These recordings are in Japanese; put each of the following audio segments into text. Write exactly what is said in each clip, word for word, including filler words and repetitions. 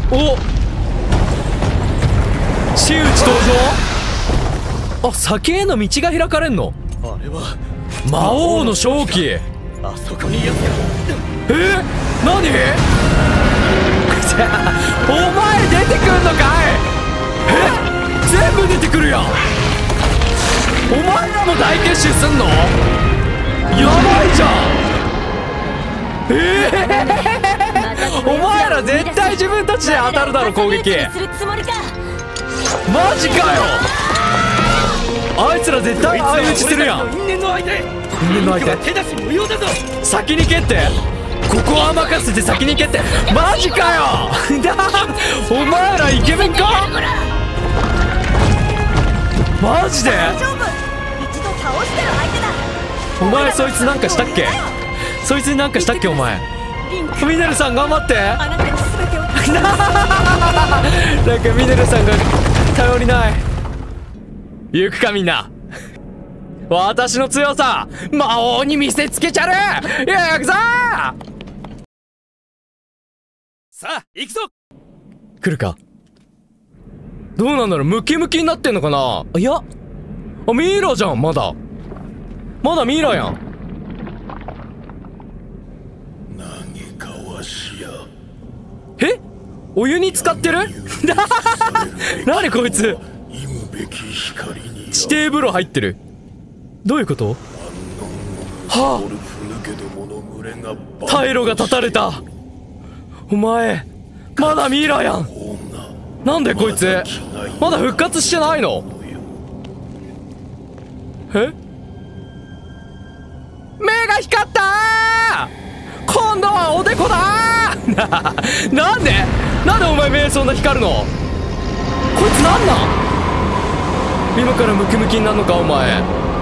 お、真打ち登場。あ、先への道が開かれんの。 あれは魔王の正気。 あそこにやつが。 えー、何お前出てくんのかい。え、全部出てくるやん。お前らも大結集すんの。やばいじゃん。えー、お前ら絶対自分たちで当たるだろ攻撃。マジかよ。あいつら絶対相打ちするやん。 因縁の相手。 因縁の相手。 手出し無用だぞ。 先に蹴って。ここは任せて先に蹴って。マジかよ。お前らイケメンか。マジで。お前そいつなんかしたっけ。そいつになんかしたっけお前。ミネルさん頑張って。なんかミネルさんが頼りない。行くかみんな。私の強さ魔王に見せつけちゃる。行くぞ。 さあ行くぞ。 来るか。どうなんだろう。ムキムキになってんのかな。いや、あ、ミイラじゃん。まだまだミイラやん。 何かわしや。 え、お湯に浸かってる。何こいつ。地底風呂入ってる。どういうこと。はあ、退路が断たれた。お前まだミイラやん。なんでこいつまだ復活してないの。え、目が光ったー。今度はおでこだー。なんでなんでお前目そんな光るの。こいつなんなん。今からムキムキになるのかお前。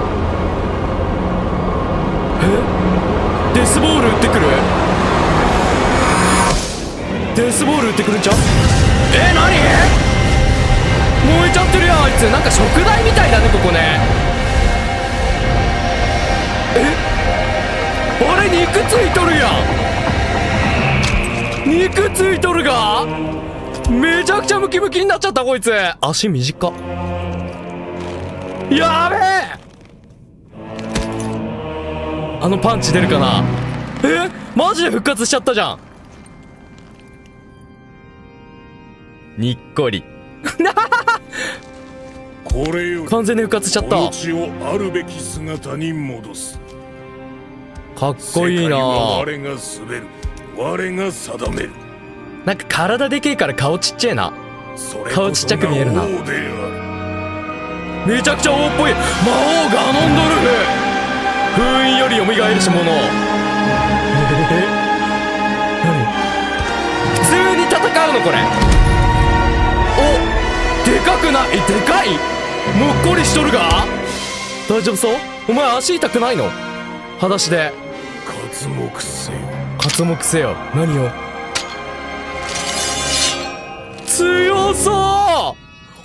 え、デスボール打ってくる。デスボール打ってくるんちゃう。え、何燃えちゃってるやんあいつ。なんか食材みたいだねここね。え、あれ肉ついとるやん。肉ついとるがめちゃくちゃムキムキになっちゃったこいつ。足短っ。やべえ。あのパンチ出るかな。え、マジで復活しちゃったじゃん。にっこり。 これよ、 完全に復活しちゃった。 命をあるべき姿に戻す。 かっこいいな。 我が滑る、我が定める。 なんか体でけえから顔ちっちゃいな。顔ちっちゃく見えるな。めちゃくちゃ王っぽい。魔王ガノンドルフ。封印より蘇るし者。え何普通に戦うのこれ。お、でかくない。え、でかい。もっこりしとるが大丈夫そう。お前足痛くないの。裸足で刮目せよ。 刮目せよ。何を。強そう。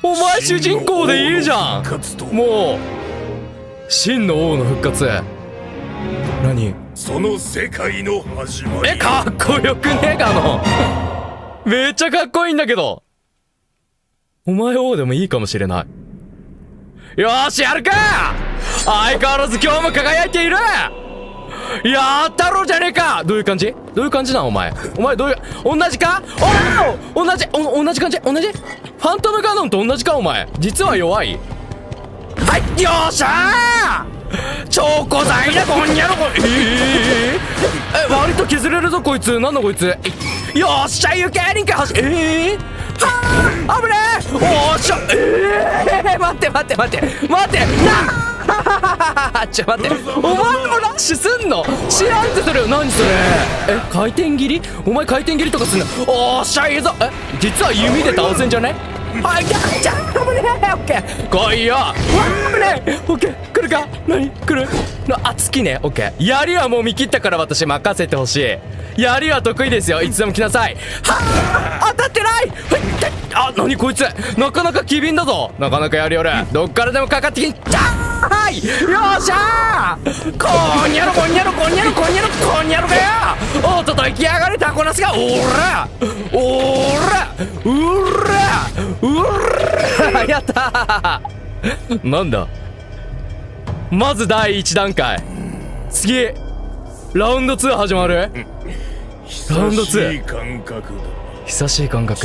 お前主人公でいいじゃん。もう真の王の復活。何その世界の始まり。 え、かっこよくねえかの。めっちゃかっこいいんだけど。お前王でもいいかもしれない。よーしやるか。相変わらず今日も輝いている。やったろじゃねえか。どういう感じどういう感じなんお前。お前どういう、同じか。おお同じお同じ感じ。同じファントムガノンと同じかお前。実は弱い。はい、よっしゃー。超古材だこんにゃろこ。えー、え割と削れるぞこいつ。なんだこいつ。よっしゃ、ゆけリンク走。えー、はあ、危ねえ。おっしゃ。えー、待って待って待って待ってなあ。ちょ待って、お前もラッシュすんの知らんってそれ。何それ。え、回転切り。お前回転切りとかすんの。おっしゃ、いいぞ。え、実は弓で倒せんじゃね。はい、じゃじゃ危ねえ。オッケー来いよ。わ危ねえ。オッケー来るか。何来るの。あ、好きね。オッケー。槍はもう見切ったから私任せてほしい。槍は得意ですよ。いつでも来なさい。はあ、当たってない。あ、何こいつなかなか機敏だぞ。なかなかやりよる。どっからでもかかってきん。じゃはい、よっしゃー。こんにゃろこんにゃろこんにゃろこんにゃろこんにゃろかよ。おっとと行きやがれタコナスが。おらおらうらうらやったーなんだ、まずだいいち段階。次ラウンドツー始まる。ラウンドツー、久しい感覚。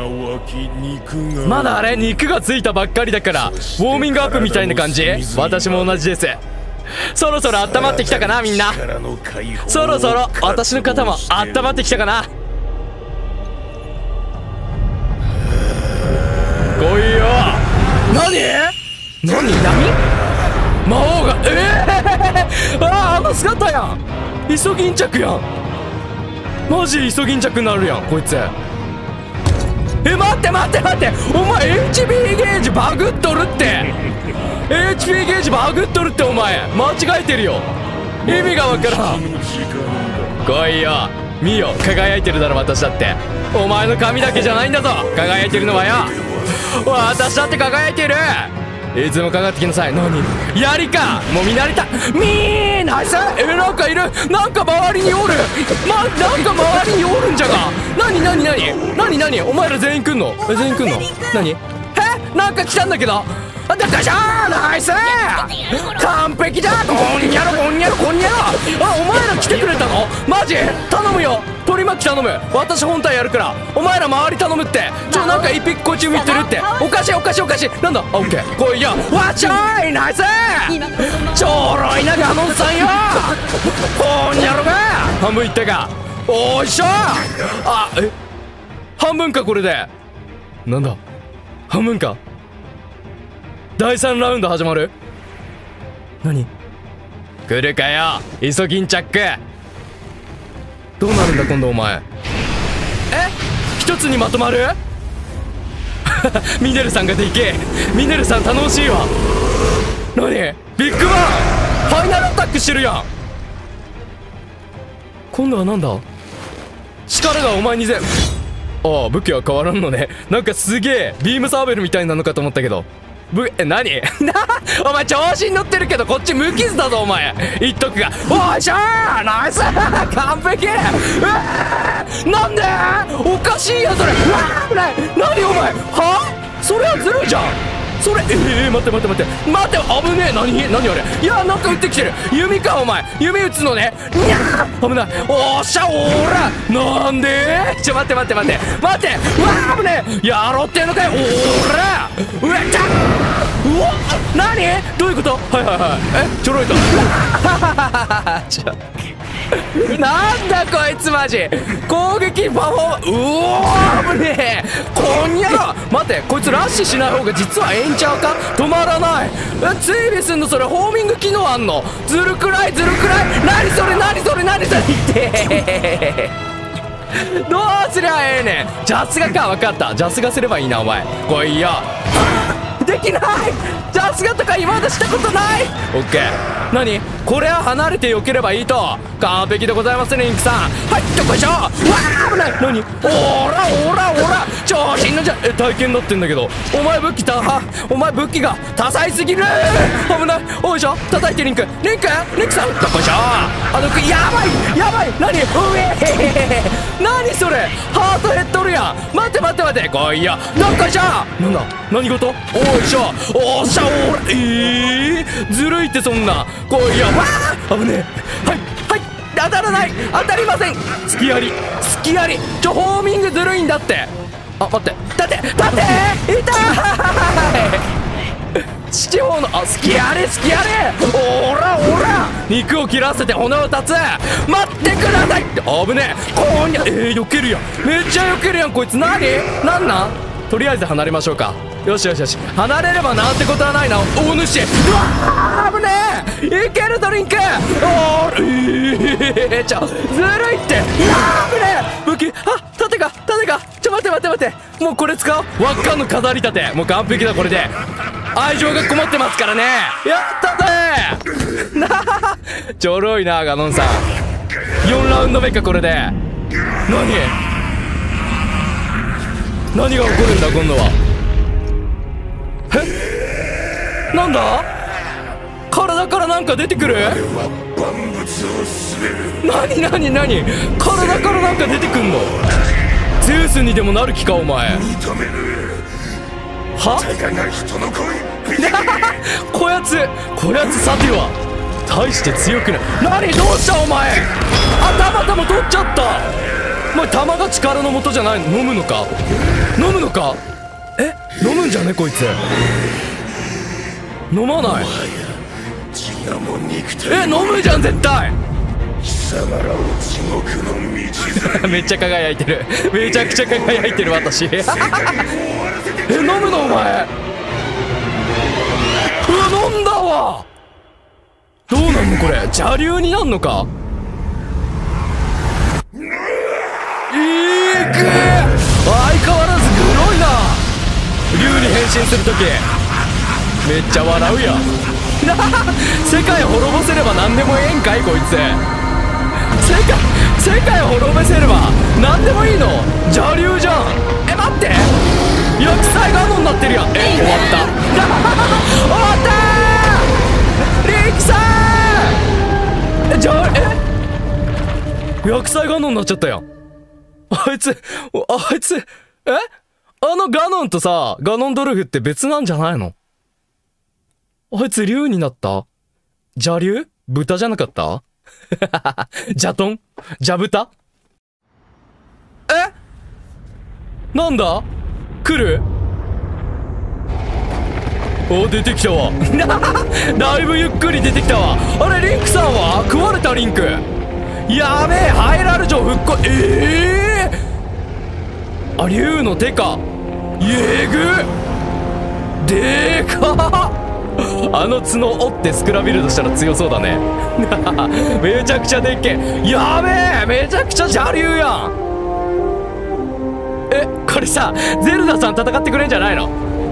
まだあれ肉がついたばっかりだからウォーミングアップみたいな感じ。私も同じです。そろそろ温まってきたかなみんな。そろそろ私の肩も温まってきたかな。来いよ。何何何魔王が、ええー、ああ、あの姿やん。イソギンチャクやん。マジイソギンチャクになるやんこいつ。え、待って待って待って、お前 エイチピー ゲージバグっとるって。 エイチピー ゲージバグっとるって。お前間違えてるよ。意味がわからん。来いよ見よ、輝いてるだろ私だって。お前の髪だけじゃないんだぞ輝いてるのはよ。私だって輝いてる。いつもかかってきなさい。何槍か、もう見慣れた。みーナイス。え、なんかいる。なんか周りにおる。ま、なんか周りにおるんじゃが。何何何何何お前ら全員来んの。え、全員来んの。何え、なんか来たんだけど。あ、だからじゃーナイス完璧だ。こんにゃろこんにゃろこんにゃろ。あ、お前ら来てくれたのマジ頼むよ。取り巻き頼む。私本体やるからお前ら周り頼むって。ちょ、なんか一匹こっち見てるって。おかしいおかしいおかしい。なんだ。あ、オッケー。来いよ。わっちょーいナイスちょろいなガノンさんよ。こんにゃろが半分いったか。おーいしょ。あ、え、半分かこれで。なんだ半分か。だいさんラウンド始まる。何来るかよイソギンチャック。どうなるんだ今度お前。え、一つにまとまるミネルさんがでけえ。ミネルさん頼もしいわ。何ビッグバンファイナルアタックしてるやん。今度はなんだ。力がお前に全ああ、武器は変わらんのね。なんかすげえビームサーベルみたいなのかと思ったけど。ぶえ、何お前調子に乗ってるけどこっち無傷だぞお前。言っとくが。おいしょーナイス完璧。うわーなんでおかしいやそれ。うわーな何お前はそれはずるいじゃんそれ。えー、待って待って待って待って危ねえ。何何あれ。いやなんか撃ってきてる。弓かお前。弓撃つのね。にゃー危ない。おっしゃおーらなんでちょ待って待って待って待って。うわー危ねえ。やろってんのかよおーらうわっちゃうわ何どういうこと。はいはいはい。えちょろいとちょなんだこいつマジ攻撃パフォーうおー危ねえこんにゃろ。待ってこいつラッシュしない方が実はええんちゃうか。止まらない。え追尾すんのそれホーミング機能あんの。ずるくないずるくない。何それ何それ何それってどうすりゃええねん。ジャスガか分かった。ジャスガすればいいなお前。来いよできない。ジャスガとか今までしたことない。オッケー。何これは離れてよければいいと。完璧でございますねリンクさん。はいどこいしょ。わー危ない。何おらおらおら調子に乗っちゃえ体験になってんだけど。お前武器たはお前武器が多彩すぎる。危ない。おいしょ叩いてリンクリンクリンクさんどこいしょ。あのやばいやばい。何うえ何それハート減っとるやん。待って待って待って来いよどこいしょ。なんだ何事。おいしょおっしゃおらえー、ずるいってそんな。来いよわー危ねえ。はいはい当たらない当たりません。隙あり隙あり。ちょホーミングずるいんだって。あ待って立て立て痛い七宝のあ隙あれ隙あれおらおら肉を切らせて骨を断つ。待ってください危ねえこんにゃえー、避けるやんめっちゃ避けるやんこいつ。何なんなんとりあえず離れましょうか。よしよしよし離れればなんてことはないな大主。うわー危ねえいけるドリンク。おーえー、ちょずるいって。うわー危ねえ武器あ盾か盾かちょ待って待って待ってもうこれ使おう。輪っかの飾り盾もう完璧だこれで。愛情がこもってますからね。やったぜなあちょろいなガノンさん。よんラウンド目かこれで。何何が起こるんだ今度は。えなんだ体からなんか出てくる。何何何体からなんか出てくんの。ゼウススにでもなる気かお前。 認める。 はたかが人の声。 こやつこやつさては大して強くない。何どうしたお前。あ、たまたま取っちゃった。お前弾が力の元じゃないの。飲むのか飲むのか。え飲むんじゃねこいつ。飲まない。え飲むじゃん絶対。 貴様らを地獄の道めっちゃ輝いてる。めちゃくちゃ輝いてる私。え飲むのお前。うわ飲んだわ。どうなんのこれ。邪竜になんのか。いく相変わらずグロいな。竜に変身するときめっちゃ笑うやん。世界滅ぼせれば何でもええんかいこいつ。世界世界滅ぼせれば何でもいいの。邪竜じゃん。え待って薬剤ガノになってるやん。え終わった終わったーリキさん。えじゃあえ薬剤ガノになっちゃったやん。あいつあいつえあのガノンとさガノンドルフって別なんじゃないの。あいつ竜になった。邪竜豚じゃなかったジャトンジャブタ。えなんだ来る。お出てきたわだいぶゆっくり出てきたわ。あれリンクさんは食われた。リンクやべえハイラル城復活。ええー、あ竜の手か。えぐでかっ。あの角折ってスクラビルドしたら強そうだねめちゃくちゃでっけえ。やべえめちゃくちゃ邪竜やん。えこれさゼルダさん戦ってくれんじゃないの。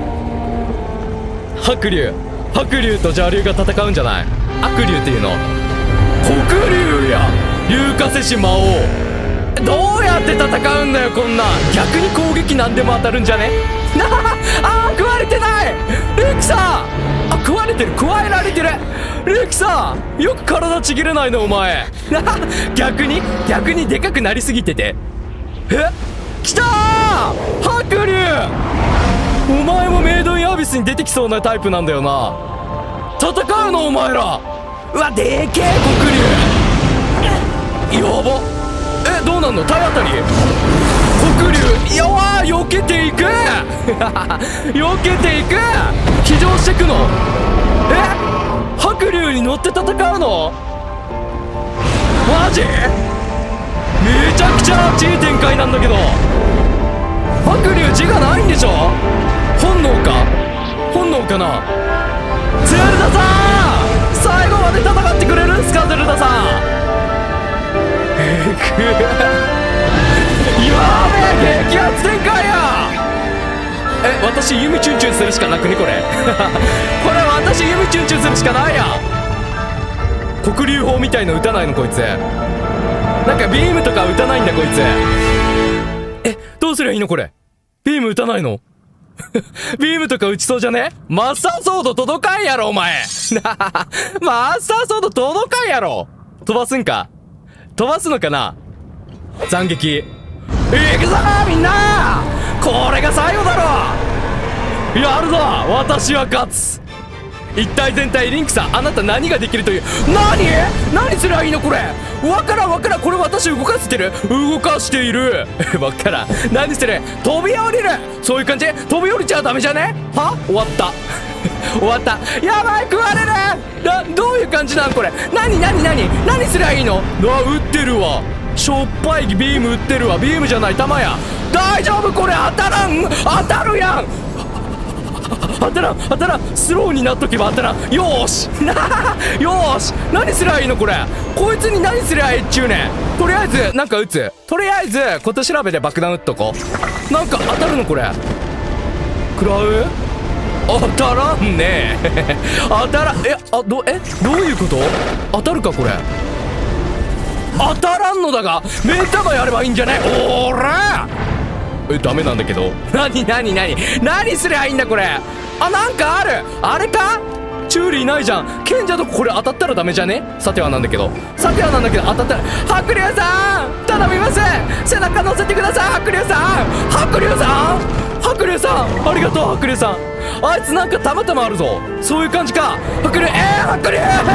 白竜白竜と邪竜が戦うんじゃない。悪竜っていうの。黒竜や竜化せし魔王。どうやって戦うんだよこんなん。逆に攻撃なんでも当たるんじゃねあー食われてないリキさん。あ食われてる食わえられてる。リキさんよく体ちぎれないのお前逆に逆にでかくなりすぎてて。え来たー白竜。お前もメイドインアビスに出てきそうなタイプなんだよな。戦うのお前ら。うわでけえ黒竜やば。えどうなんの体当たり。黒竜やわー避けていく避けていく騎乗してくの。え白竜に乗って戦うのマジ。めちゃくちゃ熱い展開なんだけど。白竜字がないんでしょ。本能か本能かな。ゼルダさん最後まで戦ってくれるんすかゼルダさん。えぐやべえ激アツ展開や。え私弓チュンチュンするしかなくねこれこれ私弓チュンチュンするしかないやん。黒竜砲みたいの撃たないのこいつ。なんかビームとか撃たないんだこいつ。えどうすりゃいいのこれ。ビーム撃たないのビームとか撃ちそうじゃね。マスターソード届かんやろお前マスターソード届かんやろ。飛ばすんか飛ばすのかな。斬撃いくぞーみんな。これが最後だろ。やるぞ私は勝つ。一体全体リンクさんあなた何ができるという。何何すりゃいいのこれ。わからんわからん。これ私動かしてる動かしているわからん。何する飛び降りる。そういう感じ。飛び降りちゃダメじゃね。は終わった終わった。やばい食われるな。どういう感じなんこれ。何何何何すりゃいいの。あ撃ってるわ。しょっぱいビーム撃ってるわ。ビームじゃない弾や。大丈夫これ当たらん当たるやん当たらん当たらん。スローになっとけば当たらん。よーしよーし何すりゃいいのこれ。こいつに何すりゃいいっちゅうねん。とりあえずなんか撃つ。とりあえずこと調べで爆弾撃っとこう。なんか当たるのこれ。食らう当たらんね当たらん。えあどえどういうこと。当たるかこれ。当たらんのだが目玉やればいいんじゃない。おらえダメなんだけど。何何何何すりゃいいんだこれ。あなんかあるあれかチューリーいないじゃん。賢者とこれ当たったらダメじゃね。さてはなんだけどさてはなんだけど当たったら、白龍さん頼みます、背中乗せてください。白龍さん白龍さん白龍さんありがとう。白龍さんあいつなんかたまたまあるぞ。そういう感じか。白龍、えー、白龍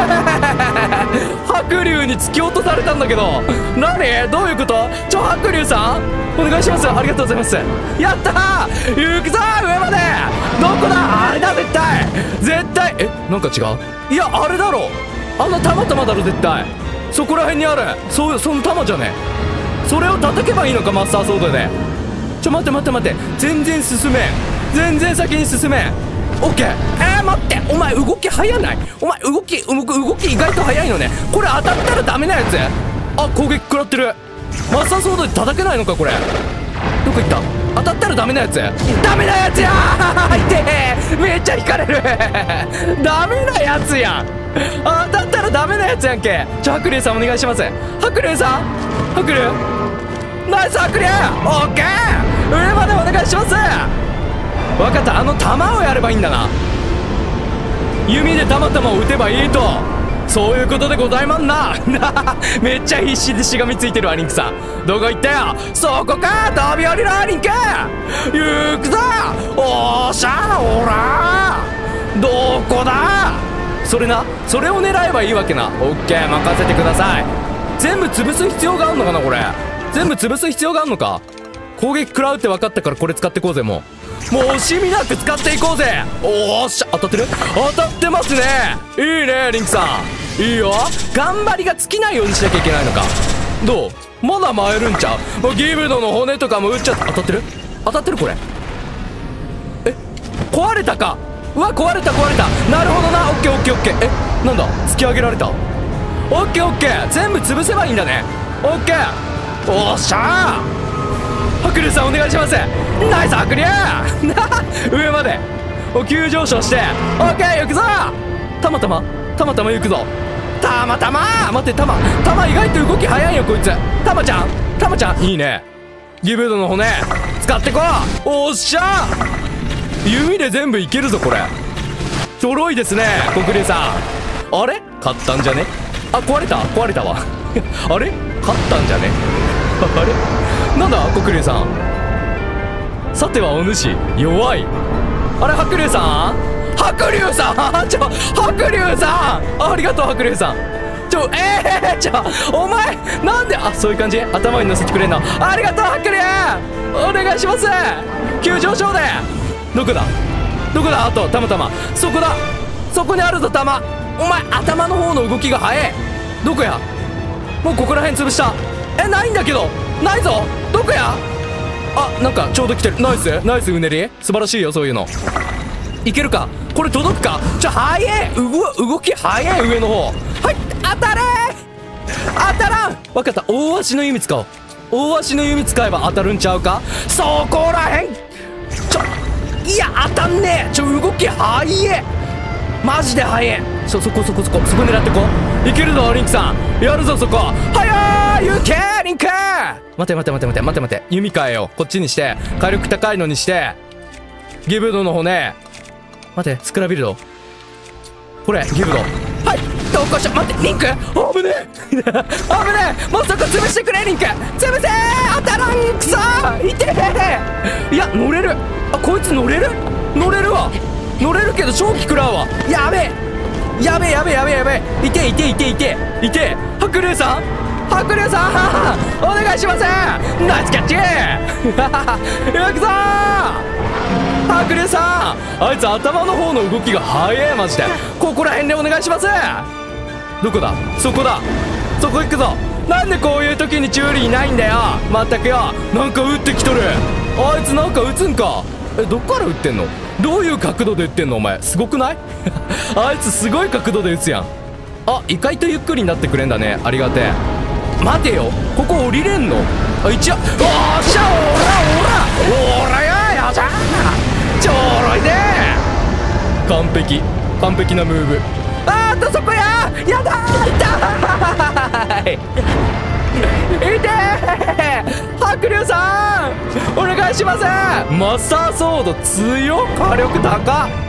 白龍に突き落とされたんだけど、何どういうこと。ちょ白龍さんお願いします。ありがとうございます。やったー、行くぞ上まで。どこだ、あれだ絶対絶対。えなんか違う。いやあれだろ、あのたまたまだろ絶対。そこら辺にある、そうその玉じゃね。それを叩けばいいのか、マスターソードで。ちょ待って待って待って、全然進めん、全然先に進めん。オッケー。えー、待って、お前動き早ない。お前動き動く動き意外と早いのね。これ当たったらダメなやつ。あ攻撃食らってる。マスターソードで叩けないのかこれ。どこ行った。当たったらダメなやつ。ダメなやつやー。痛え、めっちゃ引かれるダメなやつやん。当たったらダメなやつやんけ。ちょ白龍さんお願いします。白龍さん白龍ナイス白龍。オッケー、上までお願いします。分かった、あの弾をやればいいんだな。弓でたまたまを撃てばいいと、そういうことでございまんなめっちゃ必死でしがみついてるわリンクさん。どこ行ったよ。そこか、飛び降りろリンク。行くぞ。おーしゃおらー、どこだ。それな、それを狙えばいいわけな。オッケー任せてください。全部潰す必要があるのかなこれ。全部潰す必要があるのか。攻撃食らうって分かったからこれ使っていこうぜ。もうもう惜しみなく使っていこうぜ。おーっしゃ、当たってる当たってますね。いいねリンクさん、いいよ。頑張りが尽きないようにしなきゃいけないのか。どう、まだ舞えるんちゃう。もうギブドの骨とかも打っちゃって。当たってる当たってるこれ。え壊れたか。うわ壊れた壊れた。なるほどな。オッケーオッケーオッケー。えなんだ突き上げられた。オッケーオッケー、全部潰せばいいんだね。オッケー、おっしゃー。白龍さんお願いします。ナイス白龍上まで急上昇して、オッケー行くぞ。たまたまたまたま行くぞ。たまたま待って、たまたま意外と動き早いよこいつ。たまちゃんたまちゃんいいね。ギブドの骨使ってこう。おっしゃ弓で全部いけるぞこれ。ちょろいですね黒龍さん。あれ勝ったんじゃね。あ壊れた壊れたわあれ勝ったんじゃねあれなんだ黒龍さん。さてはお主弱い。あれ白龍さん白龍さんちょ白龍さんありがとう白龍さん。ちょえー、ちょお前なんで、あそういう感じ、頭に乗せてくれんの。ありがとう白龍お願いします。急上昇で。どこだどこだ。あとたまたまそこだ、そこにあるぞ弾。お前頭の方の動きが速い。どこや。もうここら辺潰した。えないんだけどないぞ。どこや。あなんかちょうど来てる。ナイスナイスうねり素晴らしいよそういうの。いけるかこれ。届くか。ちょ速え動動き速い上の方。はい当たれ当たらん。分かった、大足の弓使おう。大足の弓使えば当たるんちゃうか。そこらへんちょいや当たんねえ。ちょ動き速えマジで速え。そそこそこそこそこ狙ってこう。いけるぞリンクさんやるぞそこ。はやー行けリンク。待て待て待て待て待て待て弓変えよう。こっちにして火力高いのにして。ギブドの骨待てスクラビルドこれギブドはいどこしょ。待ってリンク危ねえ危ねえ。もうそこ潰してくれリンク潰せー。当たらんくそーいてー。いや乗れる。あこいつ乗れる乗れるわ乗れるけど正気食らうわ。やべえやべえやべえやべえやべえ。いていていていていて。白龍さん白龍さんお願いします。ナイスキャッチ行くぞー。白龍さんあいつ頭の方の動きが速いマジで。ここら辺でお願いします。どこだそこだそこ行くぞ。なんでこういう時にチューリーいないんだよまったくよ。なんか撃ってきとる。あいつなんか撃つんか。えどっから撃ってんの。どういう角度で撃ってんのお前すごくないあいつすごい角度で撃つやん。あ意外とゆっくりになってくれんだね。ありがてえ。待てよここ降りれんの。あ一応おーしゃおらおらおらややじゃーちょろいでー。完璧完璧なムーブ。あーっとそこややだー痛い痛い白龍さんお願いします。マスターソード強っ火力高っ。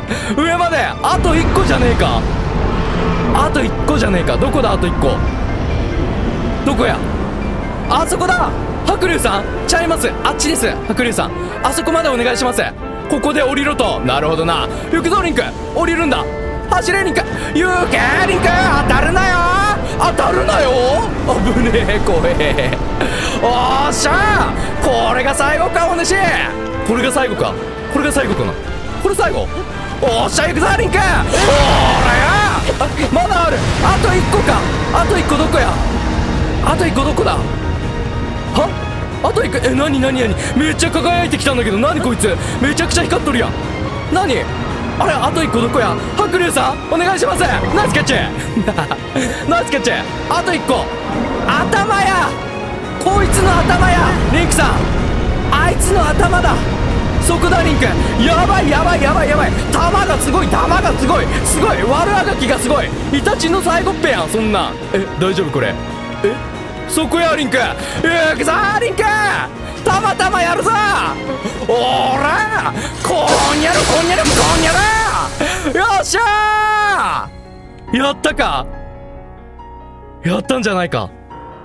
上まであといっこじゃねえか。あといっこじゃねえか。どこだあといっこ。どこや。あそこだ。白龍さんちゃいます。あっちです。白龍さんあそこまでお願いします。ここで降りろと。なるほどな。行くぞリンク。降りるんだ。走れリンク。行けリンク。当たるなよ。当たるなよ。危ねえ怖え。おーっしゃー。これが最後かお主。これが最後か。これが最後かな。これ最後。おっしゃ行くぞリンク。おーらやまだある。あといっこか。あといっこどこや。あといっこどこだ。はあといっこ。え何何何。めっちゃ輝いてきたんだけど。何こいつめちゃくちゃ光っとるやん。何あれあといっこどこや。白龍さんお願いします。ナイスキャッチナイスキャッチ。あといっこ頭や。こいつの頭やリンクさん。あいつの頭だ。そこだリンク。やばいやばいやばいやばい。弾がすごい弾がすごいすごい。悪あがきがすごい。イタチの最後っぺやんそんなん。え大丈夫これ。えそこやリンク。行くぞリンク。たまたまやるぞ。おらこんにゃるこんにゃるこんにゃる。よっしゃー。やったか。やったんじゃないか。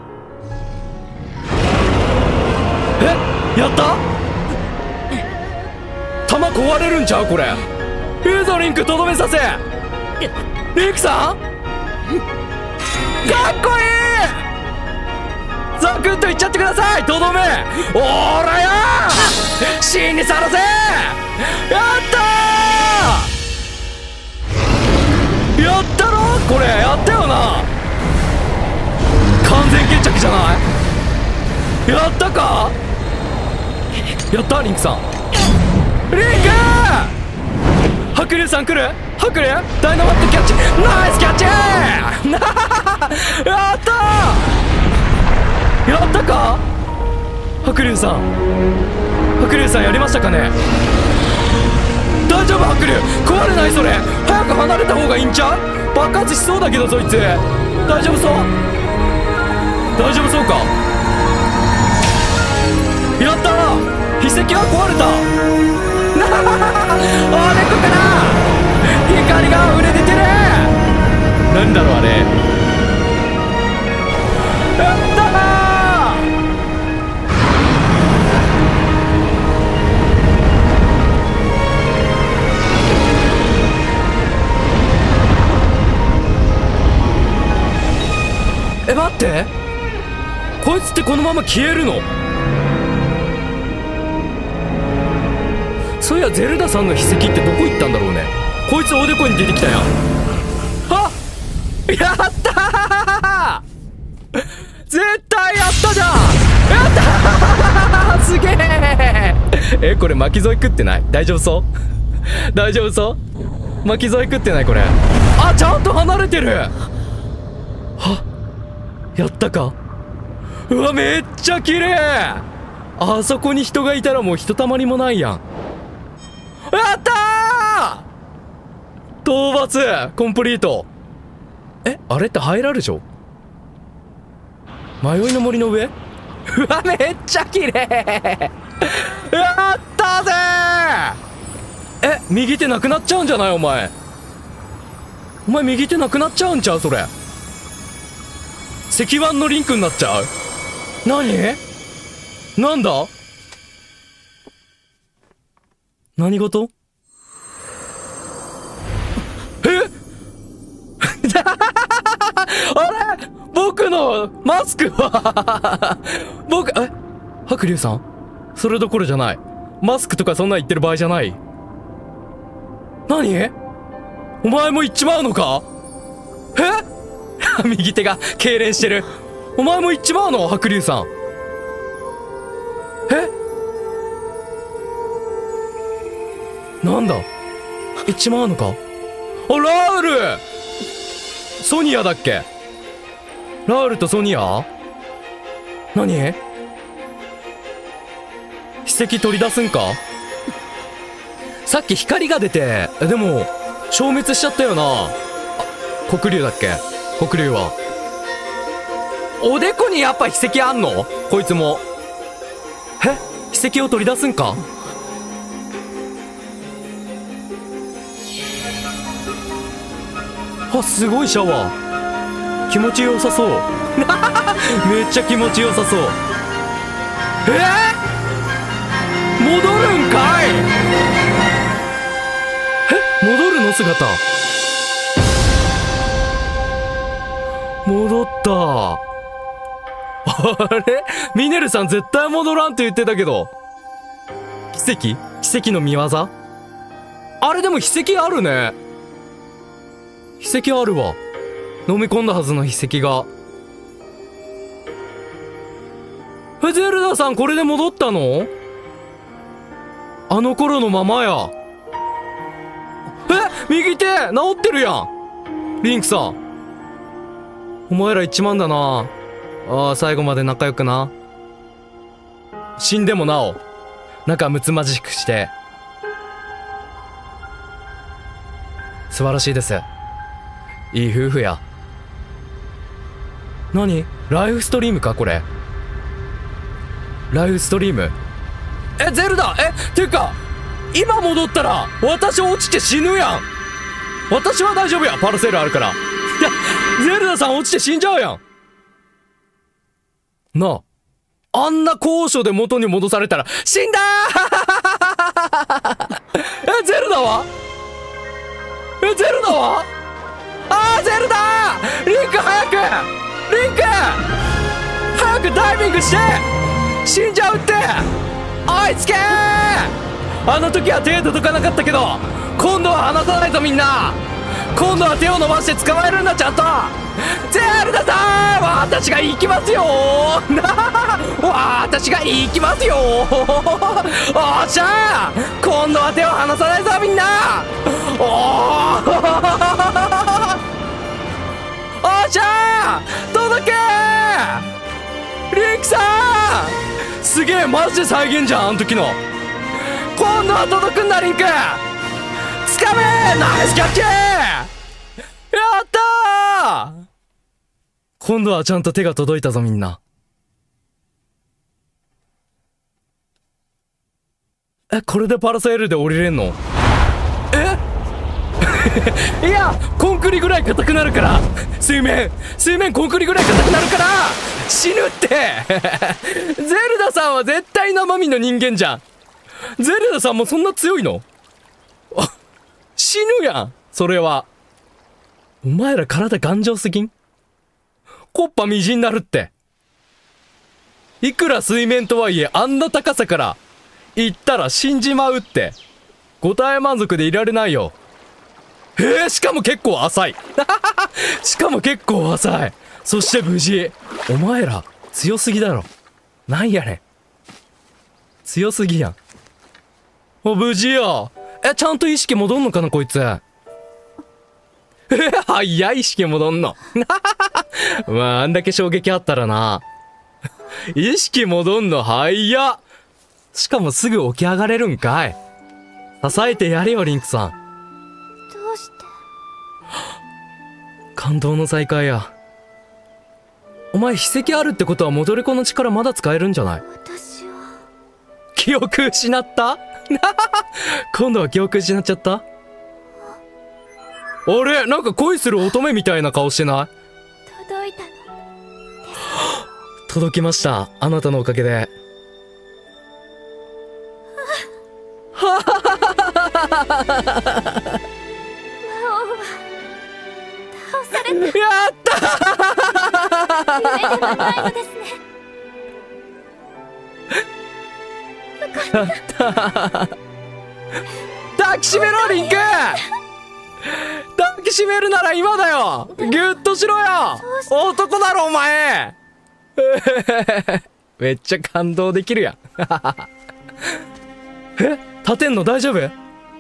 えやった。弾壊れるんちゃうこれ。いいぞリンクとどめさせ。リンクさんかっこいい。ザクッといっちゃってください。とどめ。おーらよー死にさらせ。やったー。やったろこれ。やったよな。完全決着じゃない。やったか。やったリンクさん。リンク白龍さん来る。白龍ダイナマットキャッチ。ナイスキャッチやったー。やったか白龍さん。白龍さんやりましたかね。大丈夫白龍。壊れないそれ。早く離れた方がいいんちゃう。爆発しそうだけどそいつ。大丈夫そう。大丈夫そうか。やったー。筆跡は壊れた。おでこから光が溢れ出てる。なんだろうあれ。やったー。え待って、こいつってこのまま消えるの。そういやゼルダさんの筆跡ってどこ行ったんだろうね。こいつおでこに出てきたやん。あやったー。絶対やったじゃん。やったーすげえ。えこれ巻き添え食ってない。大丈夫そう大丈夫そう巻き添え食ってないこれ。あちゃんと離れてる。はやったか。うわめっちゃ綺麗。あそこに人がいたらもうひとたまりもないやん。やったー。討伐コンプリート。えあれって入られるでしょ。迷いの森の上。うわめっちゃ綺麗。やったぜー。え右手なくなっちゃうんじゃないお前。お前右手なくなっちゃうんちゃうそれ。石腕のリンクになっちゃう。何なんだ何事。えあれ僕のマスクは僕え白龍さんそれどころじゃない。マスクとかそんな言ってる場合じゃない。何お前も行っちまうのか。え右手が痙攣してる。お前も行っちまうの白龍さん。えなんだ行っちまうのか。あラウルソニアだっけ。ラウルとソニア何筆跡取り出すんか。さっき光が出てでも消滅しちゃったよな。あ黒龍だっけ。黒龍はおでこにやっぱ筆跡あんのこいつも。え筆跡を取り出すんか。 あ、すごいシャワー。気持ちよさそう。めっちゃ気持ちよさそう。えー、戻るんかい。え、戻るの姿。戻った。あれミネルさん絶対戻らんって言ってたけど。奇跡奇跡の見業。あれでも筆跡あるね。筆跡あるわ。飲み込んだはずの筆跡が。え、ゼルダさんこれで戻ったの？あの頃のままや。え、右手治ってるやん。リンクさん。お前ら一万だな。ああ、最後まで仲良くな。死んでもなお仲睦まじくして。素晴らしいです。いい夫婦や。何？ライフストリームかこれ。ライフストリーム。え、ゼルダ、え、ていうか今戻ったら私落ちて死ぬやん。私は大丈夫や、パラセールあるから。いや、ゼルダさん落ちて死んじゃうやんなあ。あんな高所で元に戻されたら死んだーえ、ゼルダはえ、ゼルダはあー、ゼルダー、リンク早く、リンク早くダイビングして死んじゃうって。追いつけー。あの時は手届かなかったけど今度は離さないと。みんな今度は手を伸ばして捕まえるんだ、ちゃんと。ゼルダさん、私が行きますよー私が行きますよーおっしゃー、今度は手を離さないぞみんな。おーおっしゃー、届けー。リンクさんすげえ、マジで再現じゃん、あの時の。今度は届くんだ、リンク。つかめー、ナイスキャッチー。やったー。今度はちゃんと手が届いたぞ、みんな。え、これでパラセールで降りれんの？えいや、コンクリぐらい硬くなるから。水面水面コンクリぐらい硬くなるから死ぬってゼルダさんは絶対生身の人間じゃん。ゼルダさんもそんな強いの？あ、死ぬやんそれは。お前ら体頑丈すぎん？コッパみじんなるって。いくら水面とはいえあんな高さから行ったら死んじまうって。ご体満足でいられないよ。えー、しかも結構浅いしかも結構浅い。そして無事。お前ら強すぎだろ。なんやねん、強すぎやん。お、無事よ。え、ちゃんと意識戻んのかなこいつ。え、早い、意識戻んのまああんだけ衝撃あったらな意識戻んの早っ。しかもすぐ起き上がれるんかい。支えてやれよリンクさん。 どうして？ 感動の再会や。お前筆跡あるってことは戻り子の力まだ使えるんじゃない？ 私は記憶失った今度は記憶失っちゃった。あれ、なんか恋する乙女みたいな顔してない？ 届いたの届きました、あなたのおかげで。 魔王は倒された。 やった夢ではないのですね。 やった抱きしめろリンク抱きしめるなら今だよ。ギュッとしろよ、男だろお前めっちゃ感動できるやんえ、立てんの大丈夫？ いえ、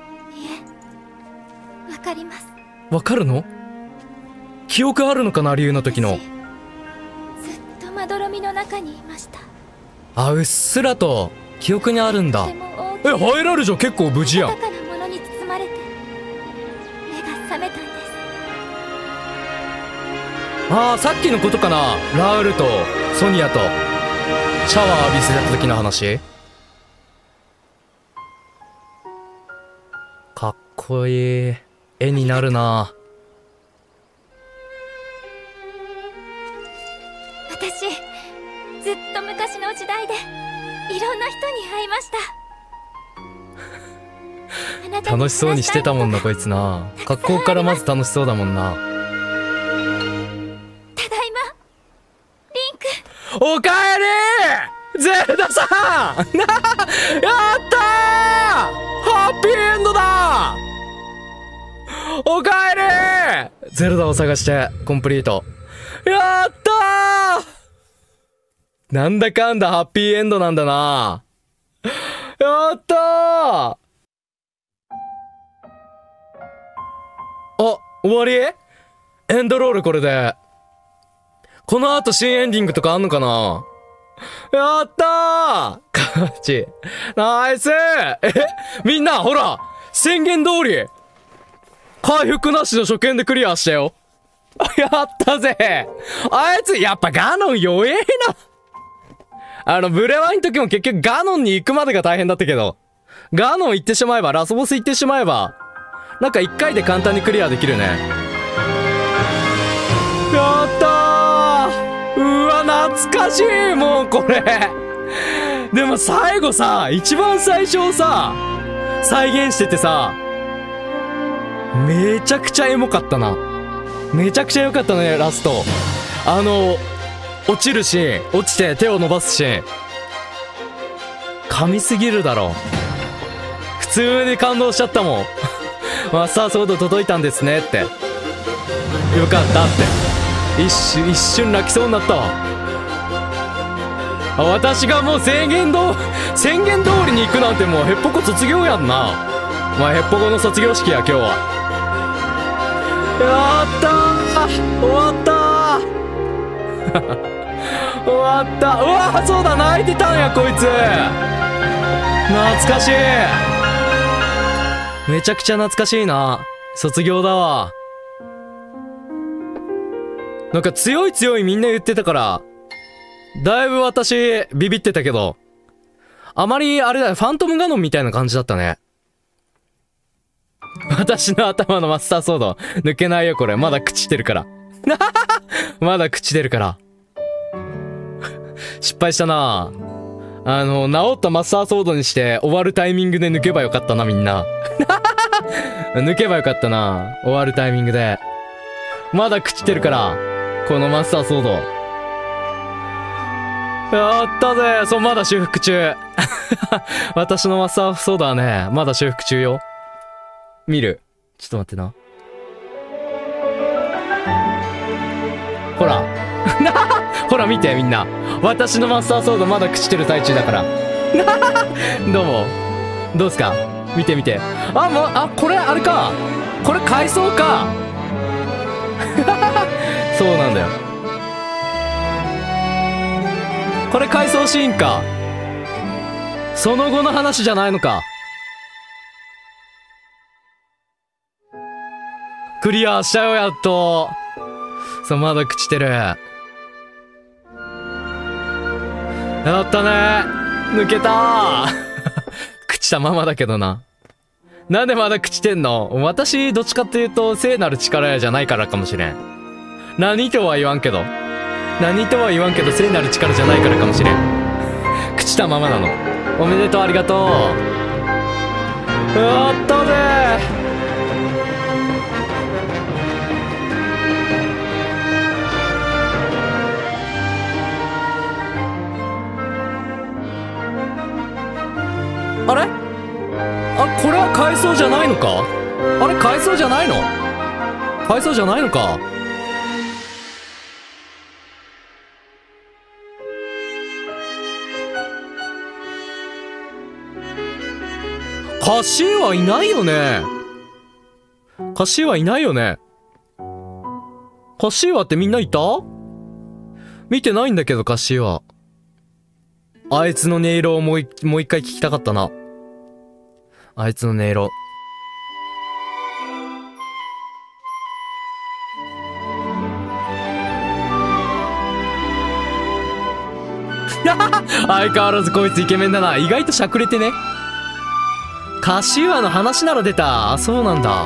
わかります。 わかるの？記憶あるのかな、理由の時の。 ずっとまどろみの中にいました。 あ、うっすらと記憶にあるんだ。 とても大きえ、入られるじゃん、結構無事やん。 豊かなものに包まれて目が覚めたんです。 ああ、さっきのことかな。ラウールとソニアとシャワー浴びせた時の話。かっこいい絵になるな。 私ずっと昔の時代でいろんな人に会いました。あなたに楽しそうにしてたもんな、こいつな。格好からまず楽しそうだもんな。 ただいま、リンク。 おかえりゼルダさんやったーハッピーエンドだおかえりゼルダを探してコンプリート。やったーなんだかんだハッピーエンドなんだな。やったーあ、終わり？エンドロールこれで。この後新エンディングとかあんのかな？やったーカチナイスえみんなほら宣言通り回復なしの初見でクリアしたよ。やったぜあいつやっぱガノン弱えな。あのブレワイの時も結局ガノンに行くまでが大変だったけど、ガノン行ってしまえば、ラスボス行ってしまえばなんかいっかいで簡単にクリアできるね。やったーうわ懐かしいもうこれでも最後さ、一番最初さ再現しててさ、めちゃくちゃエモかったな。めちゃくちゃ良かったねラスト。あの落ちるシーン、落ちて手を伸ばすシーン神すぎるだろ。普通に感動しちゃったもんマスターソード届いたんですねって、よかったって一瞬一瞬泣きそうになったわ。あ、私がもう宣言ど宣言通りに行くなんてもうヘッポコ卒業やんな。まあヘッポコの卒業式や今日は。やったー終わったー終わった。うわそうだ泣いてたんやこいつ。懐かしい。めちゃくちゃ懐かしいな。卒業だわ。なんか強い強いみんな言ってたからだいぶ私ビビってたけど、あまりあれだよ、ファントムガノンみたいな感じだったね。私の頭のマスターソード抜けないよこれ、まだ朽ちてるからまだ朽ちてるから失敗したな。あの治ったマスターソードにして終わるタイミングで抜けばよかったなみんな抜けばよかったな、終わるタイミングで。まだ朽ちてるからこのマスターソード。やったぜ。そうまだ修復中私のマスターソードはねまだ修復中よ。見る、ちょっと待ってな。ほらほら見てみんな、私のマスターソードまだ朽ちてる最中だからどうもどうすか、見て見て。あもうあこれあれか、これ改装かそうなんだよ、これ改装シーンか。その後の話じゃないのか。クリアしたよやっと。そうまだ朽ちてる。やったね抜けた朽ちたままだけどな。なんでまだ朽ちてんの。私どっちかっていうと聖なる力やじゃないからかもしれん。何とは言わんけど何とは言わんけど聖なる力じゃないからかもしれん朽ちたままなの。おめでとう、ありがとう。やったぜ。あれあ、これは改装じゃないのか。あれ改装じゃないの改装じゃないのか。カシーはいないよね。カシーはいないよね。カシーワってみんないた？見てないんだけどカシーワ。あいつの音色をもう一、もう一回聞きたかったな。あいつの音色。相変わらずこいつイケメンだな。意外としゃくれてね。カシワの話なら出た。あ、そうなんだ。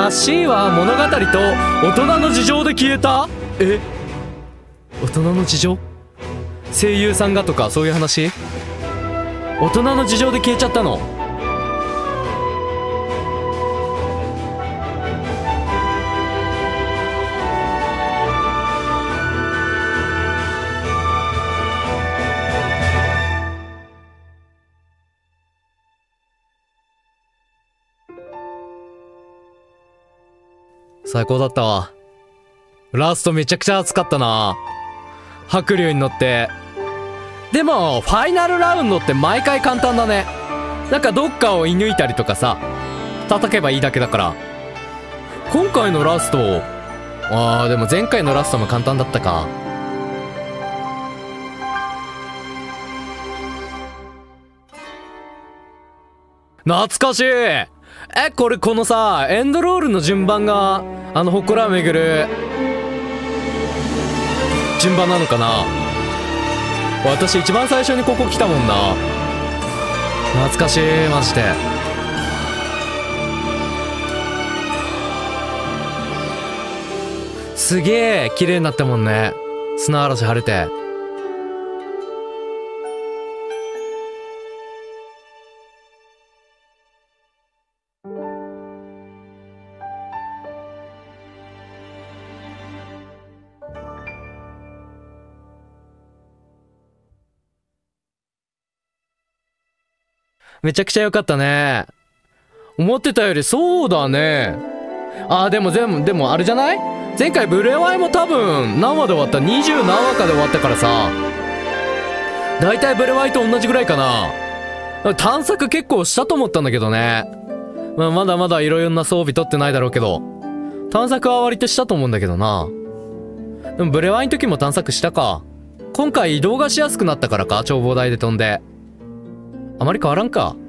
ラッシーは物語と大人の事情で消えた。え、大人の事情、声優さんがとかそういう話。大人の事情で消えちゃったの。最高だったわ。ラストめちゃくちゃ熱かったな。白龍に乗って。でもファイナルラウンドって毎回簡単だね。なんかどっかを射抜いたりとかさ、叩けばいいだけだから。今回のラスト、あーでも前回のラストも簡単だったか。懐かしい。え、これこのさ、エンドロールの順番があの祠を巡る順番なのかな。私一番最初にここ来たもんな。懐かしいマジで。すげえ綺麗になったもんね、砂嵐晴れて。めちゃくちゃ良かったね。思ってたより、そうだね。あーでも全部、でもあれじゃない？前回ブレワイも多分何話で終わった？にじゅう何話かで終わったからさ、だいたいブレワイと同じぐらいかな。探索結構したと思ったんだけどね。まあ、まだまだいろいろな装備取ってないだろうけど、探索は割としたと思うんだけどな。でもブレワイの時も探索したか。今回移動がしやすくなったからか、眺望台で飛んで。あまり変わらんか。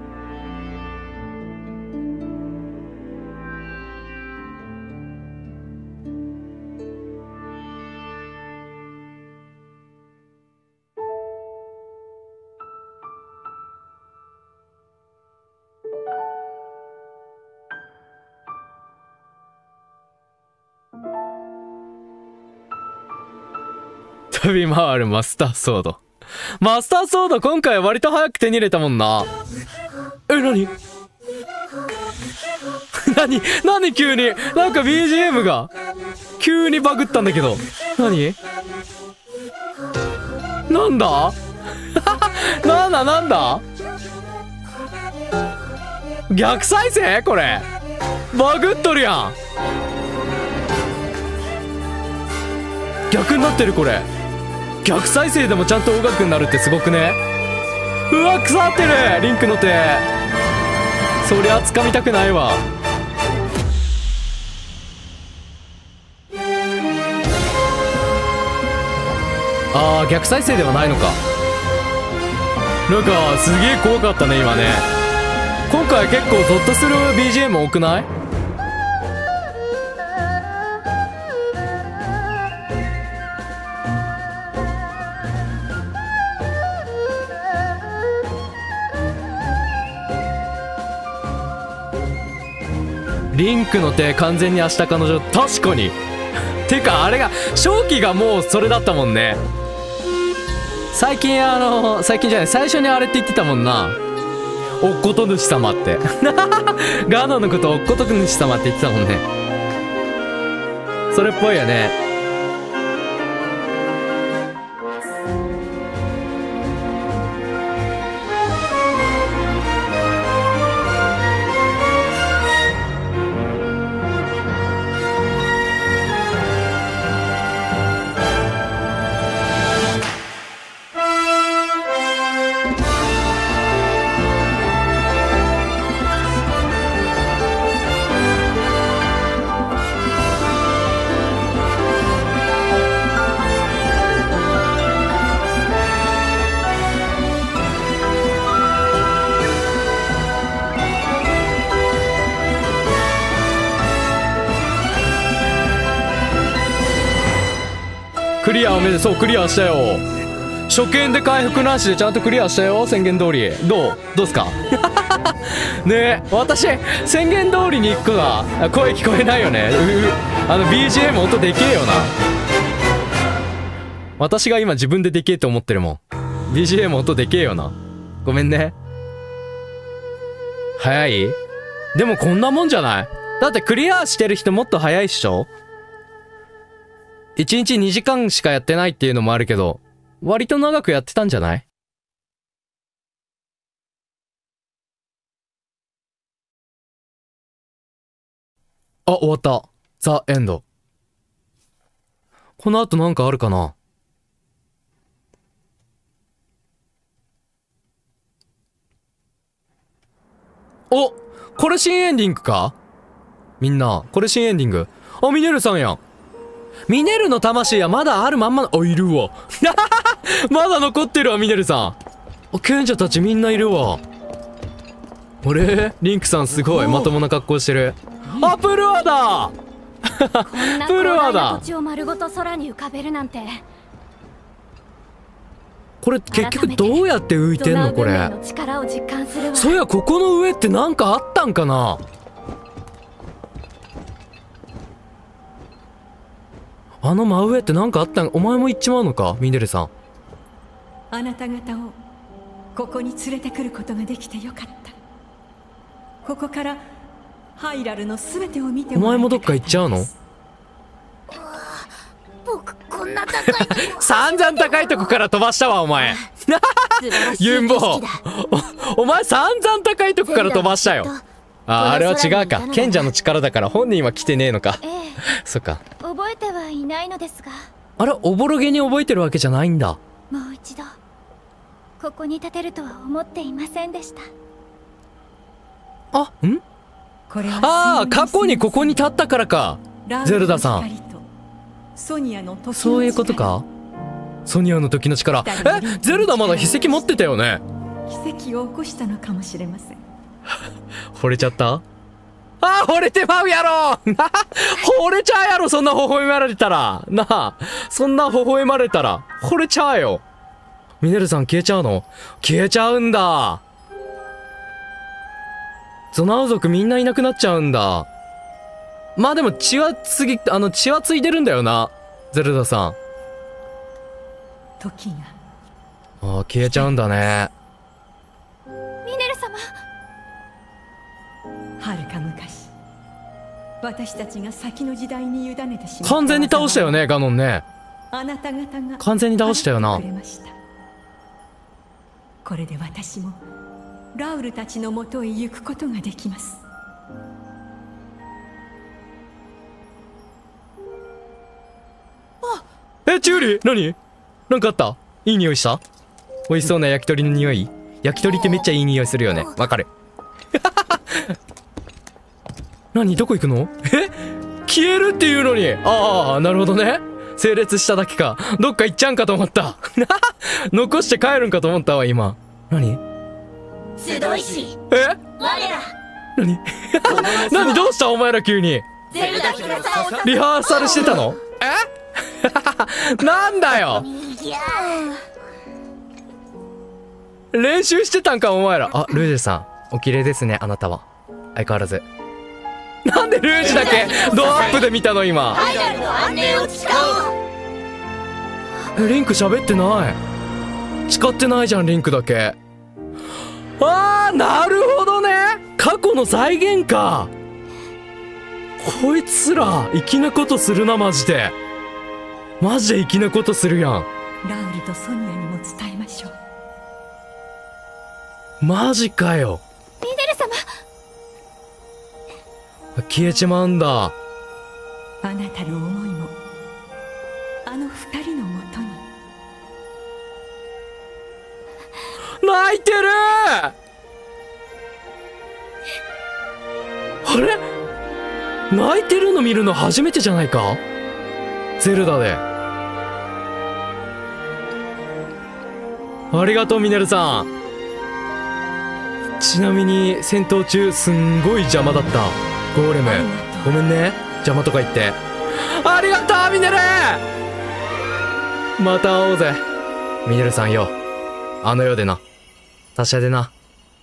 飛び回るマスターソード。マスターソード今回割と早く手に入れたもんな。え、なになになに急になんか ビージーエム が急にバグったんだけど。なになんだなんだなんだ逆再生これバグっとるやん。逆になってるこれ。逆再生でもちゃんと音楽になるってすごくね。うわ腐ってるリンクの手。そりゃ掴みたくないわ。あー逆再生ではないのか。なんかすげえ怖かったね今ね。今回結構ゾッとする ビージーエム 多くない？リンクの手完全に明日彼女。確かにてかあれが正気がもうそれだったもんね。最近あの最近じゃない最初にあれって言ってたもんな。おっこと主様ってガノのことおっこと主様って言ってたもんね。それっぽいよね。クリアを目指そう。クリアしたよ。 初見で回復なしでちゃんとクリアしたよ、宣言通り。どうどうすかねえ、私宣言通りに行くかが声聞こえないよね。ううあの ビージーエム 音でけえよな。私が今自分ででけえと思ってるもん。 ビージーエム 音でけえよな。ごめんね。早い？でもこんなもんじゃない？だってクリアしてる人もっと早いっしょ？いちにちにじかんしかやってないっていうのもあるけど、割と長くやってたんじゃない？あ、終わった。ザ・エンド。この後なんかあるかな？お、これ新エンディングか？みんな、これ新エンディング。あ、ミネルさんやん。ミネルの魂はまだあるまんまの、あ、いるわ。まだ残ってるわ、ミネルさん。あ、賢者たちみんないるわ。あれ？リンクさんすごい、まともな格好してる。あ、プルワだプルワだ。 土地を丸ごと空に浮かべるなんて。 これ結局どうやって浮いてんのこれ。そういや、ここの上ってなんかあったんかな。あの真上ってなんかあったん？お前も行っちまうのか、ミネルさん。 あなた方をここに連れてくることができてよかった。ここからハイラルのすべてを見てもらいたかった。 お前もどっか行っちゃうの？ 僕こんな高いとこ散々高いとこから飛ばしたわお前。ユンボお, お前散々高いとこから飛ばしたよ。あ、あれは違うか。賢者の力だから本人は来てねえのか。 ええ、 そっか。 覚えてはいないのですが。 あれ、おぼろげに覚えてるわけじゃないんだ。 もう一度ここに立てるとは思っていませんでした。 あ、ん？ああ、過去にここに立ったからか。ゼルダさん。 ソニアの時の力。 そういうことか。ソニアの時の力。え、ゼルダまだ筆跡持ってたよね。 奇跡を起こしたのかもしれません。 惚れちゃった？あー、惚れてまうやろ惚れちゃうやろ、そんな微笑まれたら。なあ、そんな微笑まれたら惚れちゃうよ。ミネルさん消えちゃうの？消えちゃうんだ。ゾナウ族みんないなくなっちゃうんだ。まあでも血はつぎ、あの血はついてるんだよな、ゼルダさん。 時が。 ああ、消えちゃうんだね。 ミネル様。 はるか昔、私たちが先の時代に委ねてしまった。 完全に倒したよね、ガノンね。 あなた方が完全に倒したよな。 これで私もラウルたちのもとへ行くことができます。 あ、え、チューリー、何？なんかあった？いい匂いした？美味しそうな焼き鳥の匂い？焼き鳥ってめっちゃいい匂いするよね。わかる。何？どこ行くの？え？消えるっていうのに。ああ、なるほどね。整列しただけか。どっか行っちゃうんかと思った。残して帰るんかと思ったわ、今。何？ 集いし。 え？ 我ら。 何？何？どうしたお前ら急に。 ゼルダヒラさんをリハーサルしてたの？え？なんだよ。練習してたんかお前ら。あ、ルージュさんお綺麗ですね、あなたは。相変わらず。なんでルージュだけドアップで見たの今。 ハイラルの安寧を誓おう。 え、リンク喋ってない。誓ってないじゃん、リンクだけ。あー、なるほどね。過去の再現か。こいつら粋なことするな、マジで。マジで粋なことするやん。 ラウルとソニアにも伝えましょう。 マジかよ。 ミネル様。 消えちまうんだ。 あなたの思いもあの二人のもとに。 泣いてる。あれ、泣いてるの見るの初めてじゃないか、ゼルダで。ありがとうミネルさん。ちなみに戦闘中すんごい邪魔だったゴーレム。ごめんね、邪魔とか言って。ありがとうミネル。また会おうぜ。 ミネルさんよ、あの世でな、達者でな。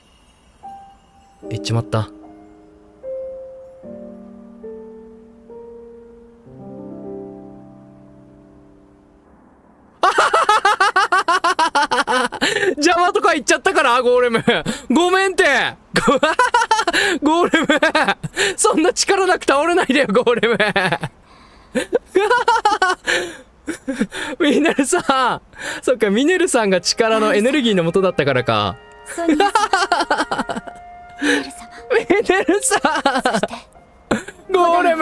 行っちまった。邪魔とか言っちゃったからゴーレム、ごめんってゴーレム、そんな力なく倒れないでよゴーレムミネルさん、そっか、ミネルさんが力のエネルギーの元だったからか。 ソニア様、ミネル様、 ミネルさん、ゴーレム、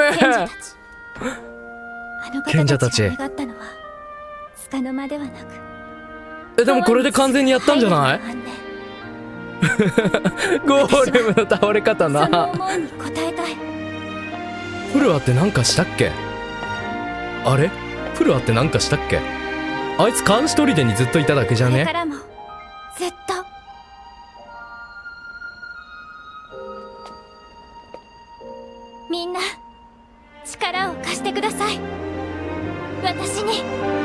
賢者たち、 あの方たちが願ったのは束の間ではなく、 え、でもこれで完全にやったんじゃない？ゴーレムの倒れ方な。 その思いに応えたい。 フルアってなんかしたっけ？あれ？フルアってなんかしたっけ？あいつ監視砦にずっといただけじゃね？ これからもずっと。みんな力を貸してください、私に。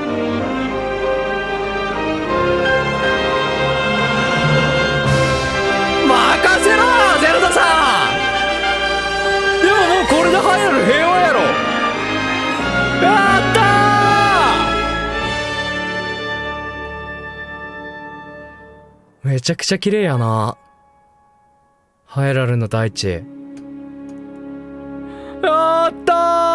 任せろゼルダさん。でももうこれでハイラル平和やろ。やったー、めちゃくちゃ綺麗やな、ハイラルの大地。やったー。